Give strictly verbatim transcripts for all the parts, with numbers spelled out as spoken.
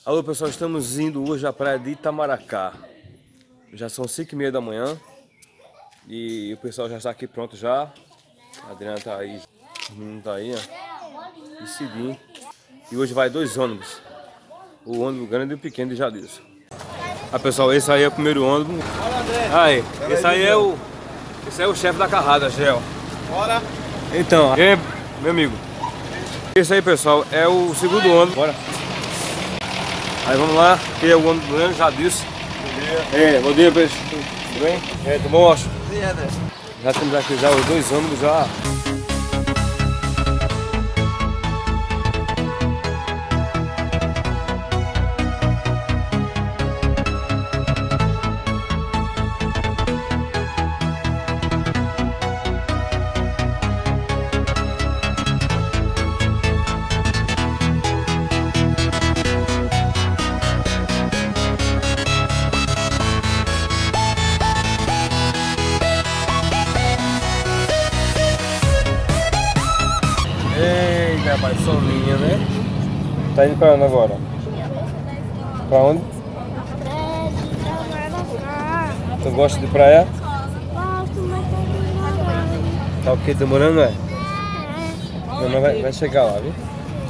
Alô pessoal, estamos indo hoje à praia de Itamaracá. Já são cinco e meia da manhã e o pessoal já está aqui pronto já. A Adriana tá aí, o menino tá aí, ó. E seguindo. E hoje vai dois ônibus. O ônibus grande e o pequeno de Jadilson. Ah pessoal, esse aí é o primeiro ônibus. Aí, esse aí é o. Esse é o chefe da carrada, Gel. Bora! Então, é, meu amigo. Esse aí pessoal é o segundo ônibus. Bora! Aí vamos lá, que é o ônibus grande, Jadilson. Bom dia. É, bom dia, peixe. Tudo bem? É, tudo bom, Ocho? Bom dia, André. Já temos aqui já os dois ônibus já. Eita, rapaz, solinha, né? Tá indo pra onde agora? Pra onde? Tu gosta de praia? Gosto, mas tô demorando. Tá o que? Demorando, é? Não, mas vai, vai chegar lá, viu?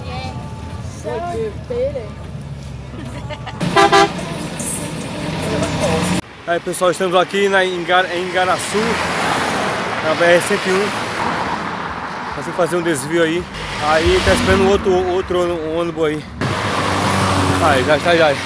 Aí pessoal, estamos aqui na, em, Gar, em Igaraçu, na B R cento e um. Nós vamos fazer um desvio aí. Aí tá esperando outro, outro ônibus aí. Aí, já está, já.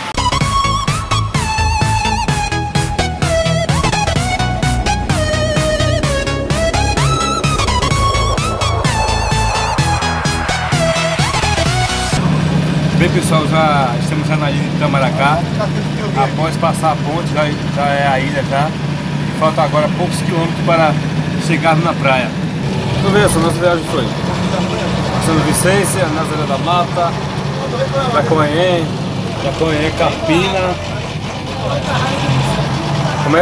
Bem pessoal, já estamos já na ilha de Itamaracá. Após passar a ponte, já, já é a ilha já. E falta agora poucos quilômetros para chegarmos na praia. Vamos ver, essa nossa viagem foi São Vicência, Nazaré da Mata, Jacuanhém, Jacuanhém, Carpina. Como é?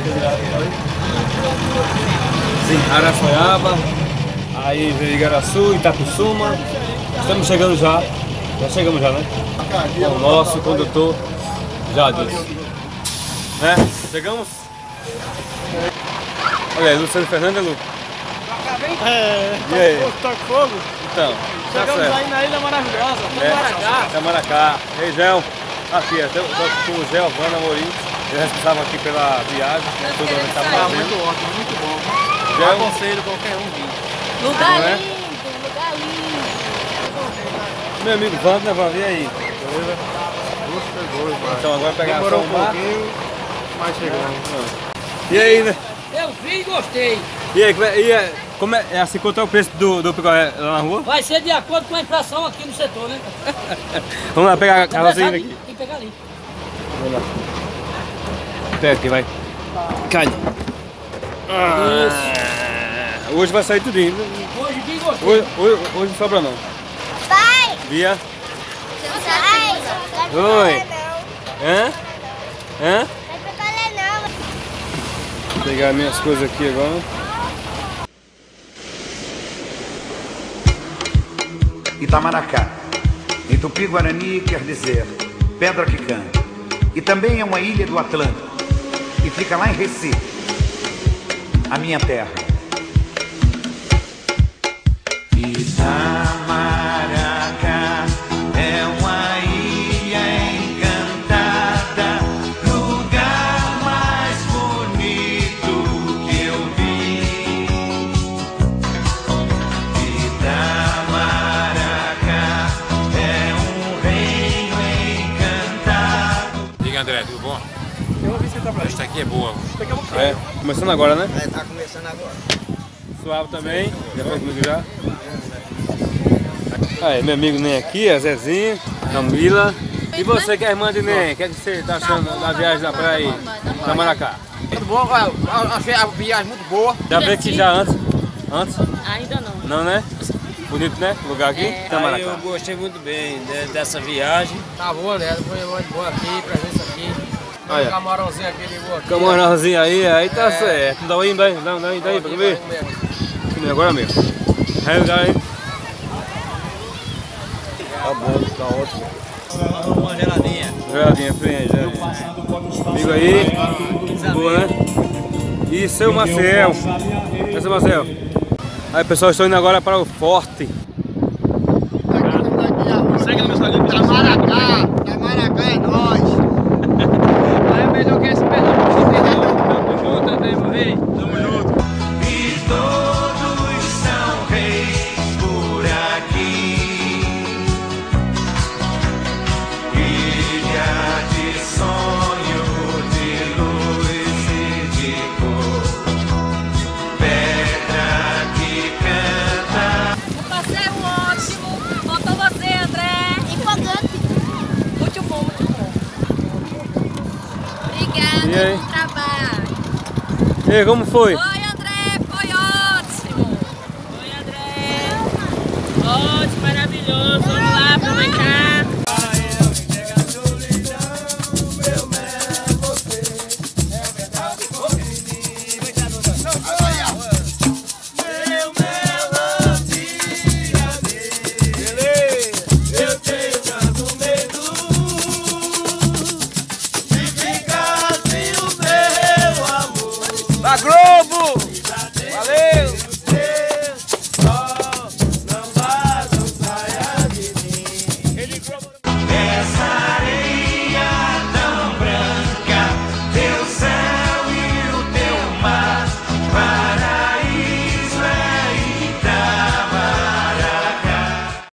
Sim, Araçoiaba. Aí veio Igaraçu, Itapissuma. Estamos chegando já. Já chegamos já, né? O nosso condutor Jadilson. Né? Chegamos? Olha aí, Luciano Fernando, Lu. É, E aí? fogo, toque fogo. Então, tá Chegamos certo. aí na Ilha Maravilhosa, É, Itamaracá. Itamaracá. Ei, Gel. Aqui, até com o Gel, Vana Amorim. Ele é responsável aqui pela viagem, né? Tudo que tá Tá fazendo. muito ótimo, muito bom. Gel. Aconselho qualquer um vir. Lugar Não é? lindo, lugar lindo. Meu amigo Vando, né, Vando? E aí? Beleza? Então agora pegar Demorou só um o mar. pouquinho, mas chegamos. E aí, né? Eu vi e gostei. E aí, como é, e é, como é, é assim, quanto é o preço do, do picolé lá na rua? Vai ser de acordo com a inflação aqui no setor, né? Vamos lá pegar a Na carrocinha verdade, aqui. tem que pegar ali. Vamos lá. Pega aqui, vai. Calha. Ah, hoje vai sair tudinho. Hoje vi e gostei. Hoje, hoje, hoje não sobra não. Pai! Bia? Pai! Oi. Hã? Hã? Não vai picolé não. Vou pegar minhas coisas aqui agora. Itamaracá. Em Tupi-Guarani quer dizer pedra que canta. E também é uma ilha do Atlântico. E fica lá em Recife, a minha terra. Itamaracá é uma ilha encantada, lugar mais bonito que eu vi. Itamaracá é um reino encantado. Diga, André, tudo bom? Eu vou visitar pra Esta aqui é boa. É, começando agora, né? É, tá começando agora. Suave também. Já foi comigo já. Aí, meu amigo Nem aqui, a Zezinha, Camila. E você que é irmã de Nem, o que, é que você tá achando da viagem da praia aí? Itamaracá? Muito bom, eu achei a viagem muito boa. Já veio aqui já antes? Antes? Ainda não. Não, né? Bonito, né? O lugar aqui? Aí Itamaracá. eu gostei muito bem de- dessa viagem. Tá boa, né? Foi muito boa aqui, presença aqui. Olha. Um camarãozinho aqui de boa aqui. Camarãozinho aí, aí tá É. certo. Dá um aí, dá, dá, dá, dá aí pra comer. Comer agora mesmo. Aí, aí. Tá bom, tá ótimo. Uma geladinha. Geladinha, frente, geladinha. Amigo aí, boa, né? E seu Marcel. É seu Marcel. Aí pessoal, estou indo agora para o Forte. Segue no meu Instagram. Tamaracá. Tamaracá é nóis. É melhor que esse perdão. Tamo junto, né, meu rei? Tamo junto. E todos são reis por aqui. Ilha de sonho, de luz e de cor. Pedra que canta. Um passeio ótimo. Faltou você, André. Empolgante. Muito bom, muito bom. Obrigada E aí? pelo trabalho. E aí, como foi? Oi, André, foi ótimo. Oi, André. Ótimo, maravilhoso. Vamos lá aproveitar. Da Globo!